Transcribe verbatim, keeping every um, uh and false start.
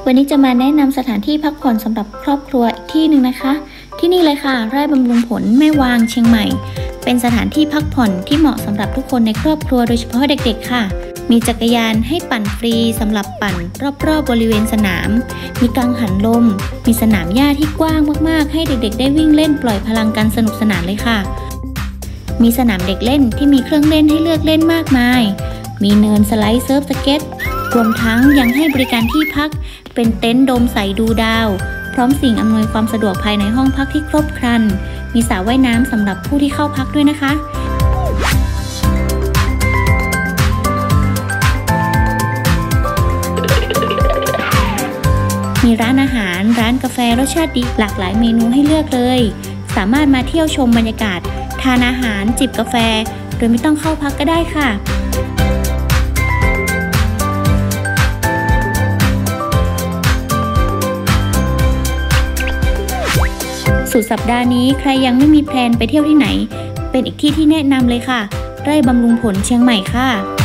วันนี้จะมาแนะนำสถานที่พักผ่อนสำหรับครอบครัวอีกที่หนึ่งนะคะที่นี่เลยค่ะไร่บำรุงผลแม่วางเชียงใหม่เป็นสถานที่พักผ่อนที่เหมาะสำหรับทุกคนในครอบครัวโดยเฉพาะเด็กๆค่ะมีจักรยานให้ปั่นฟรีสำหรับปั่นรอบๆบริเวณสนามมีกังหันลมมีสนามหญ้าที่กว้างมากๆให้เด็กๆได้วิ่งเล่นปล่อยพลังกันสนุกสนานเลยค่ะมีสนามเด็กเล่นที่มีเครื่องเล่นให้เลือกเล่นมากมายมีเนินสไลด์เซิร์ฟสเก็ตรวมทั้งยังให้บริการที่พักเป็นเต็นท์โดมใสดูดาวพร้อมสิ่งอำนวยความสะดวกภายในห้องพักที่ครบครันมีสระว่ายน้ำสำหรับผู้ที่เข้าพักด้วยนะคะมีร้านอาหารร้านกาแฟรสชาติดีหลากหลายเมนูให้เลือกเลยสามารถมาเที่ยวชมบรรยากาศทานอาหารจิบกาแฟโดยไม่ต้องเข้าพักก็ได้ค่ะสุดสัปดาห์นี้ใครยังไม่มีแพลนไปเที่ยวที่ไหนเป็นอีกที่ที่แนะนำเลยค่ะไร่บำรุงผลเชียงใหม่ค่ะ